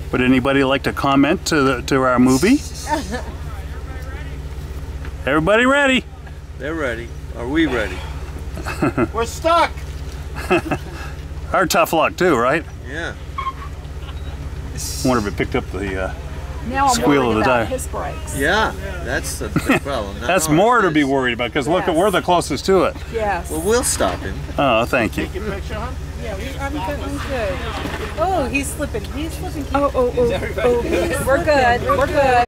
Would anybody like to comment to our movie? Everybody ready? They're ready. Are we ready? We're stuck. Our tough luck too, right? Yeah. Wonder if it picked up the now I'm squeal of worried the about tire. his brakes. Yeah, that's the big problem. That's more to be worried about because look, Yes. we're the closest to it. Yes. Well, we'll stop him. Oh, thank you. Take your picture, huh? Yeah, I'm good. Oh, he's slipping. He's slipping. Oh, We're good. We're good.